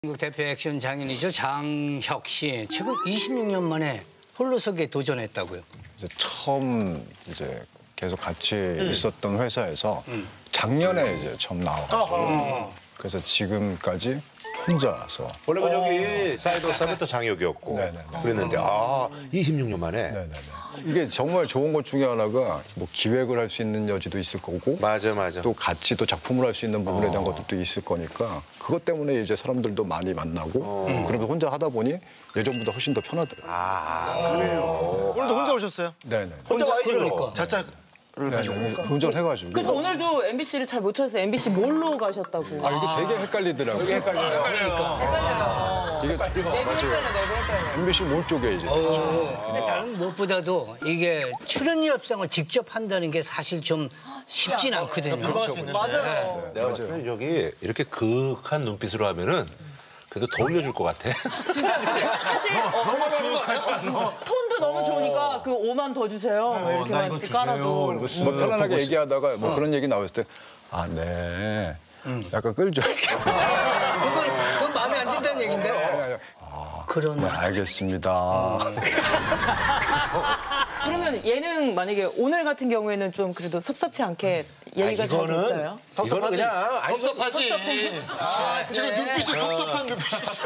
한국 대표 액션 장인이죠. 장혁 씨. 최근 26년 만에 홀로서기에 도전했다고요. 이제 처음 이제 계속 같이 있었던 회사에서 작년에 이제 처음 나와가지고 그래서 지금까지 혼자서. 원래 저기 사이드 사업이 또 장혁이었고 그랬는데 26년 만에. 네네네. 이게 정말 좋은 것 중에 하나가 뭐 기획을 할 수 있는 여지도 있을 거고 맞아. 또 같이 또 작품을 할 수 있는 부분에 대한 것도 있을 거니까 그것 때문에 이제 사람들도 많이 만나고 그러면서 혼자 하다 보니 예전보다 훨씬 더 편하더라고요. 그래요. 오늘도 혼자 오셨어요? 네네. 혼자 와야죠. 그러니까. 자짝. 운전해가지고. 그래서 오늘도 MBC를 잘 못 찾아서 MBC 뭘로 가셨다고. 이게 되게 헷갈리더라고요. 되게 헷갈려요. 이게 헷갈려. MBC 몰 쪽에 이제. 근데 다른 무엇보다도 이게 출연료 협상을 직접 한다는 게 사실 좀 쉽진 않거든요. 맞아요. 내가 봤을 때 저기 이렇게 극한 눈빛으로 하면은 그래도 더 올려줄 것 같아. 진짜 근데 사실 톤도 너무 좋으니까 그 5만 더 주세요. 뭐 이렇게만 깔아도. 뭐 편안하게 얘기하다가 뭐 그런 얘기 나왔을 때 네. 약간 끌죠. 그건 마음에 안 든다는 얘긴데. 그런. 네, 알겠습니다. 그러면 예능 만약에 오늘 같은 경우에는 좀 그래도 섭섭치 않게 얘기가 잘 됐어요? 이거는 그냥 섭섭하지. 지금 눈빛이 섭섭한 눈빛이죠.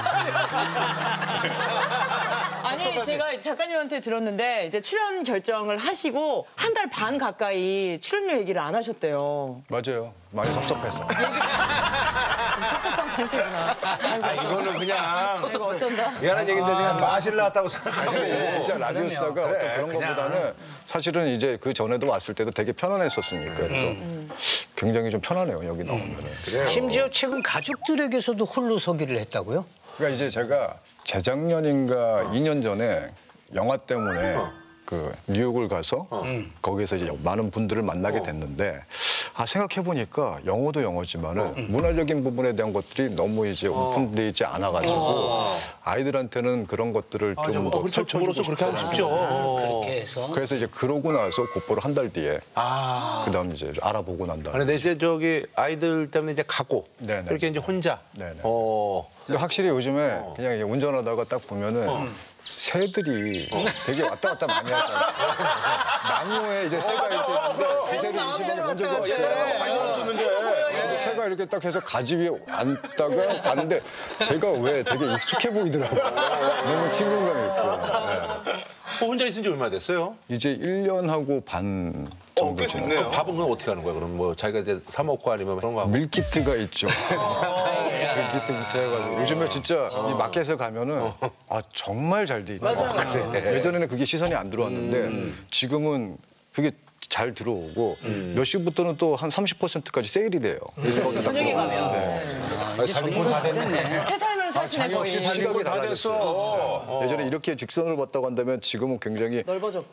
아니 제가 작가님한테 들었는데 이제 출연 결정을 하시고 한 달 반 가까이 출연료 얘기를 안 하셨대요. 맞아요. 많이 섭섭해서. 섭섭한 상태구나. 이거는 그냥 내가 어쩐다. 미안한 얘기인데 그냥 마실 나왔다고 생각하고. 진짜 라디오스타가 어떤 그런 것보다는 사실은 이제 그 전에도 왔을 때도 되게 편안했었으니까 굉장히 좀 편하네요 여기 나오면은. 심지어 최근 가족들에게서도 홀로서기를 했다고요? 그러니까 이제 제가 재작년인가 2년 전에 영화 때문에 그 뉴욕을 가서 거기서 이제 많은 분들을 만나게 됐는데 생각해 보니까 영어도 영어지만은 문화적인 부분에 대한 것들이 너무 이제 오픈돼 있지 않아가지고 아이들한테는 그런 것들을 좀 더 그렇죠. 부모로서 그렇게 하고 싶죠. 그렇게 해서. 그래서 이제 그러고 나서 곧바로 한 달 뒤에 그다음 이제 알아보고 난 다음에. 근데 이제 저기 아이들 때문에 이제 가고 네네. 이렇게 이제 혼자. 네네. 근데 확실히 요즘에 그냥 이제 운전하다가 딱 보면은 새들이 되게 왔다 갔다 많이 하잖아요. 나무에 이제 새가 이렇게 있는데 새들이 이 시간에 본 적이 없어요. 관심 없었는데. 새가 이렇게 딱 해서 가지 위에 앉다가 봤는데 제가 왜 되게 익숙해 보이더라고요. 너무 친근감 있고. 혼자 있은 지 얼마 됐어요? 이제 1년하고 반 정도 지났어요. 그럼 밥은 그럼 어떻게 하는 거야? 그럼 뭐 자기가 이제 사 먹고 아니면 그런 거 하고? 밀키트가 있죠. 밀키트부터 해가지고 요즘에 진짜 이 마켓에 가면은 정말 잘 돼 있다. 예전에는 그게 시선이 안 들어왔는데 지금은 그게 잘 들어오고 몇 시부터는 또 한 30%까지 세일이 돼요. 저녁에 가면. 살림꾼 다 됐네. 새 삶을 사시네 거의. 살림꾼 다 됐어. 예전에 이렇게 직선을 봤다고 한다면 지금은 굉장히 넓어졌고.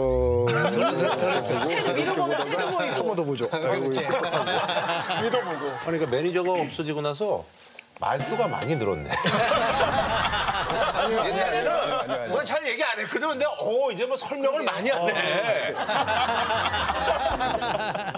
이런 위로 보면 새도 보이고. 한 번 더 보죠. 위도 보고. 그러니까 매니저가 없어지고 나서 말수가 많이 늘었네. 옛날에는 뭐 잘 얘기 안 했거든. 근데 이제 뭐 설명을 많이 하네.